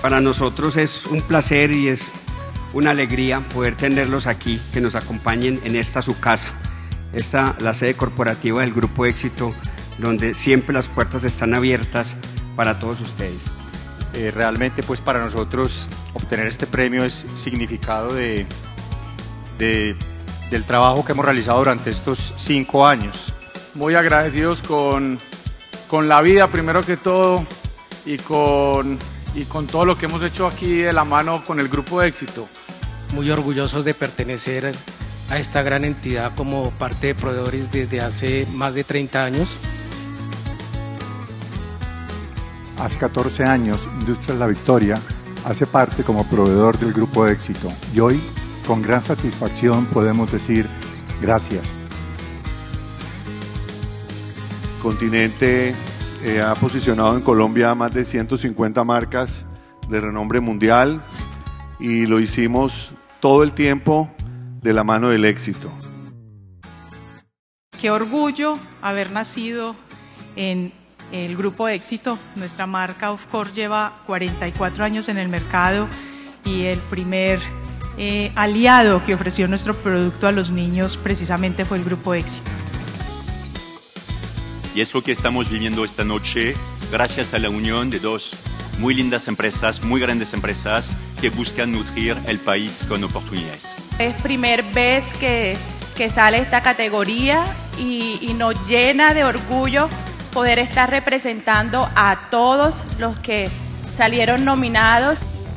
Para nosotros es un placer y es una alegría poder tenerlos aquí, que nos acompañen en esta su casa, la sede corporativa del Grupo Éxito, donde siempre las puertas están abiertas para todos ustedes. Realmente pues para nosotros obtener este premio es significado del trabajo que hemos realizado durante estos 5 años. Muy agradecidos con la vida primero que todo y con todo lo que hemos hecho aquí de la mano con el Grupo Éxito. Muy orgullosos de pertenecer a esta gran entidad como parte de proveedores desde hace más de 30 años. Hace 14 años, Industrias La Victoria hace parte como proveedor del Grupo Éxito y hoy, con gran satisfacción, podemos decir gracias. Continente ha posicionado en Colombia más de 150 marcas de renombre mundial y lo hicimos todo el tiempo de la mano del éxito. Qué orgullo haber nacido en el Grupo Éxito. Nuestra marca Of Course lleva 44 años en el mercado y el primer aliado que ofreció nuestro producto a los niños precisamente fue el Grupo Éxito. Y es lo que estamos viviendo esta noche gracias a la unión de dos muy lindas empresas, muy grandes empresas que buscan nutrir el país con oportunidades. Es primera vez que sale esta categoría y nos llena de orgullo poder estar representando a todos los que salieron nominados.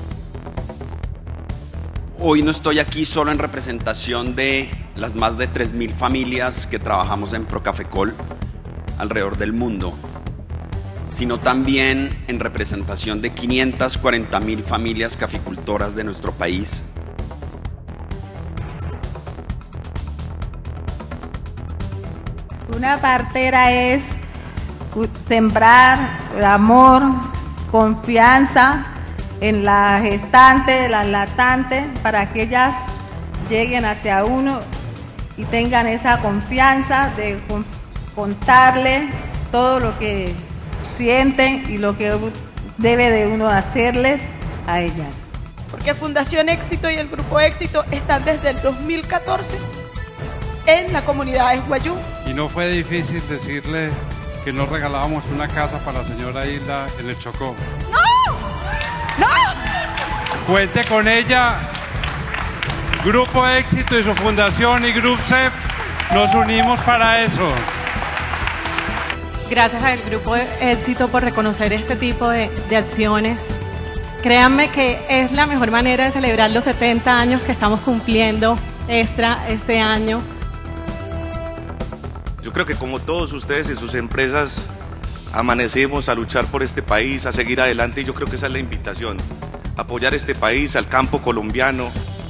Hoy no estoy aquí solo en representación de las más de 3.000 familias que trabajamos en Procafecol alrededor del mundo, sino también en representación de 540.000 familias caficultoras de nuestro país. Una partera es sembrar amor, confianza en la gestante, la lactante, para que ellas lleguen hacia uno y tengan esa confianza de contarle todo lo que sienten y lo que debe de uno hacerles a ellas. Porque Fundación Éxito y el Grupo Éxito están desde el 2014 en la comunidad de Guayú. Y no fue difícil decirle que nos regalábamos una casa para la señora Hilda en el Chocó. ¡No! ¡No! Cuente con ella. Grupo Éxito y su fundación y Grupo CEP nos unimos para eso. Gracias al Grupo Éxito por reconocer este tipo de acciones. Créanme que es la mejor manera de celebrar los 70 años que estamos cumpliendo este año. Yo creo que como todos ustedes en sus empresas amanecemos a luchar por este país, a seguir adelante, y yo creo que esa es la invitación, apoyar este país, al campo colombiano.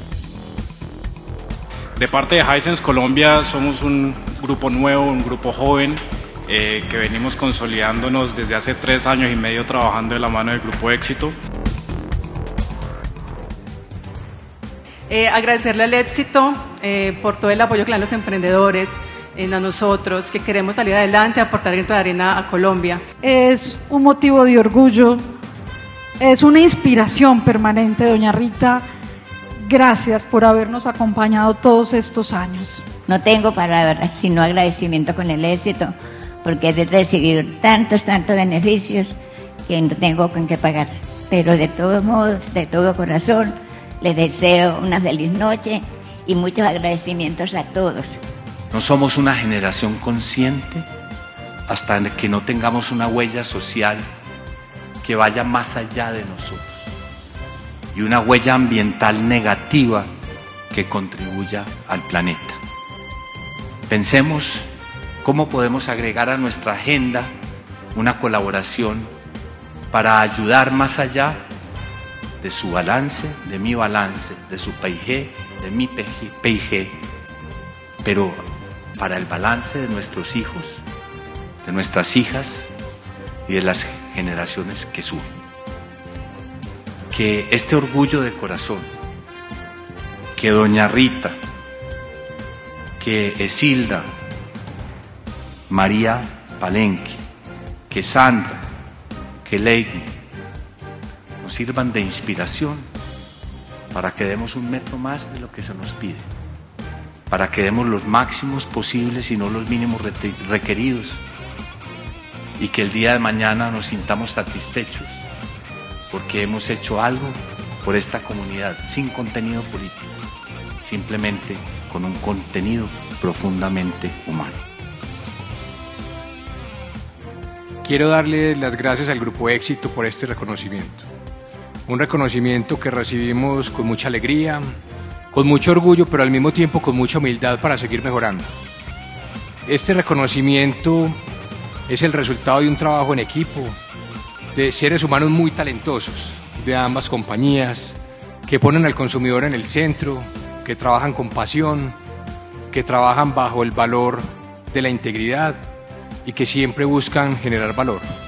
De parte de Hisense Colombia somos un grupo nuevo, un grupo joven, que venimos consolidándonos desde hace 3 años y medio trabajando de la mano del Grupo Éxito. Agradecerle al Éxito por todo el apoyo que le dan los emprendedores, a nosotros que queremos salir adelante, aportar granito de arena a Colombia. Es un motivo de orgullo, es una inspiración permanente, doña Rita. Gracias por habernos acompañado todos estos años. No tengo palabras, sino agradecimiento con el Éxito, porque he recibido tantos beneficios que no tengo con qué pagar. Pero de todos modos, de todo corazón, les deseo una feliz noche y muchos agradecimientos a todos. No somos una generación consciente hasta que no tengamos una huella social que vaya más allá de nosotros y una huella ambiental negativa que contribuya al planeta. Pensemos cómo podemos agregar a nuestra agenda una colaboración para ayudar más allá de su balance, de mi balance, de su PIG, de mi PIG, pero para el balance de nuestros hijos, de nuestras hijas y de las generaciones que suben. Que este orgullo de corazón, que doña Rita, que Esilda, María Palenque, que Sandra, que Lady, nos sirvan de inspiración para que demos 1 metro más de lo que se nos pide, para que demos los máximos posibles y no los mínimos requeridos, y que el día de mañana nos sintamos satisfechos porque hemos hecho algo por esta comunidad sin contenido político, simplemente con un contenido profundamente humano. Quiero darle las gracias al Grupo Éxito por este reconocimiento. Un reconocimiento que recibimos con mucha alegría, con mucho orgullo, pero al mismo tiempo con mucha humildad para seguir mejorando. Este reconocimiento es el resultado de un trabajo en equipo, de seres humanos muy talentosos, de ambas compañías, que ponen al consumidor en el centro, que trabajan con pasión, que trabajan bajo el valor de la integridad y que siempre buscan generar valor.